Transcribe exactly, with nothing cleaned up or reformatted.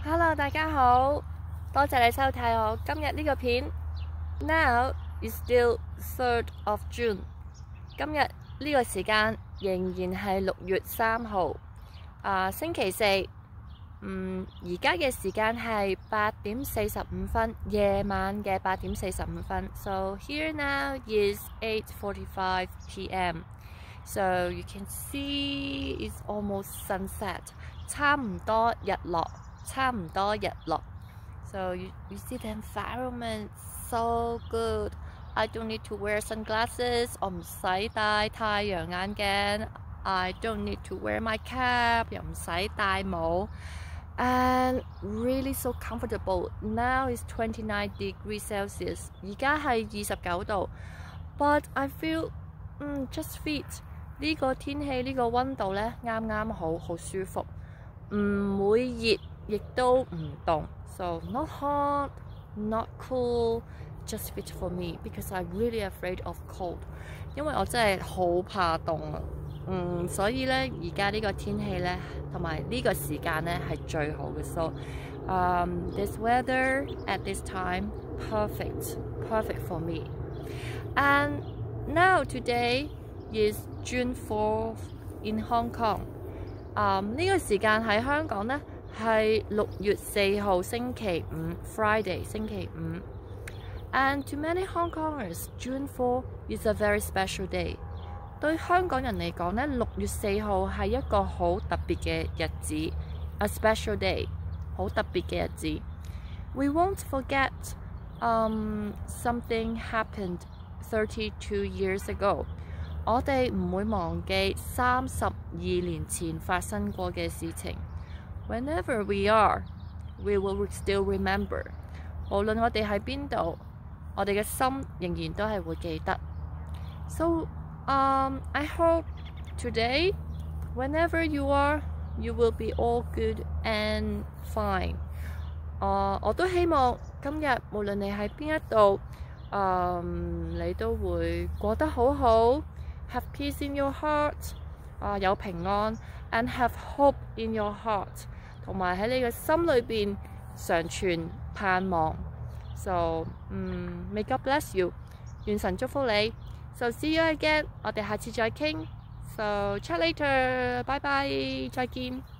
Hello，大家好，多謝你收睇我今日呢個片。Now is still third of June， 今日呢個時間仍然係六月三號，啊星期四。嗯，而家嘅時間係八點四十五分，夜晚嘅八點四十五分。So here now is eight forty-five p m So you can see it's almost sunset， 差唔多日落。差唔多日落 So you, you see the environment so good. I don't need to wear sunglasses. 我唔使戴太陽眼鏡。I don't need to wear my cap. 又唔使戴帽。And really so comfortable. Now is twenty-nine degrees Celsius. 而家係二十九度。But I feel 嗯 just fit 呢個天氣呢個溫度呢啱啱好，好舒服，唔會熱。亦都唔凍 ，so not hot, not cool, just fit for me because I'm really afraid of cold。因為我真係好怕凍啊，嗯，所以咧而家呢個天氣咧，同埋呢個時間咧係最好嘅。So, um, this weather at this time perfect, perfect for me. And now today is June fourth in Hong Kong。嗯，呢個時間喺香港咧。係六月四號星期五 Friday 星期五 And to many Hong Kongers, June fourth is a very special day。 對香港人嚟講咧，六月四號係一個好特別嘅日子 A special day， 好特別嘅日子。 We won't forget um, something happened thirty-two years ago。 我哋唔會忘記三十二年前發生過嘅事情。Whenever we are, we will still remember。 無論我哋喺邊度，我哋嘅心仍然都係會記得。So, um, I hope today, whenever you are, you will be all good and fine。uh, 我都希望今日無論你喺邊一度，嗯，你都會過得好好 ，have peace in your heart， 啊、uh, 有平安 ，and have hope in your heart。同埋喺你嘅心裏邊常存盼望。So， 嗯 ，May God bless you， 願神祝福你。So see you again， 我哋下次再傾。So chat later， 拜拜，再見。